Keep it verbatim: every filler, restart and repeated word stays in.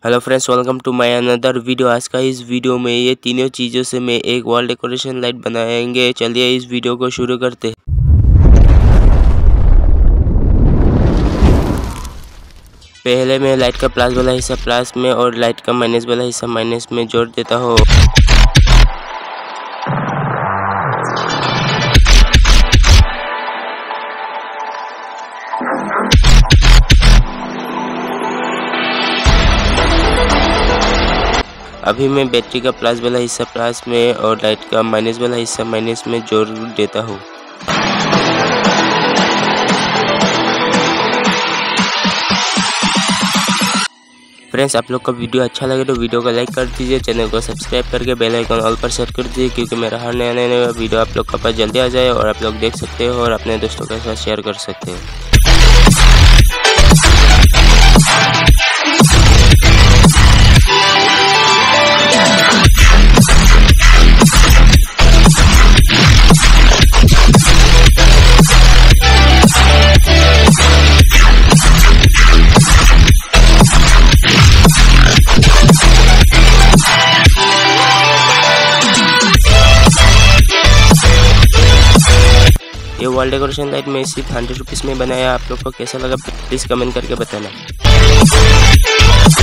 Hello friends, welcome to my another video. आज का इस वीडियो में ये तीनों चीज़ों से मैं एक वॉल डेकोरेशन लाइट बनाएंगे। चलिए इस वीडियो को शुरू करते हैं। पहले मैं लाइट का प्लस वाला हिस्सा प्लस में और लाइट का माइनस वाला हिस्सा माइनस में जोड़ देता हूँ। अभी मैं बैटरी का प्लस वाला हिस्सा प्लस में और लाइट का माइनस वाला हिस्सा माइनस में जोड़ देता हूँ। फ्रेंड्स, आप लोग का वीडियो अच्छा लगे तो वीडियो को लाइक कर दीजिए, चैनल को सब्सक्राइब करके बेल आइकन ऑल पर सेट कर दीजिए, क्योंकि मेरा हर नया नया वीडियो आप लोग के पास जल्दी आ जाए और आप लोग देख सकते हो और अपने दोस्तों के साथ शेयर कर सकते हो। ये वॉल डेकोरेशन लाइट में सिर्फ हंड्रेड रुपीज़ में बनाया। आप लोग को कैसा लगा प्लीज़ कमेंट करके बताना।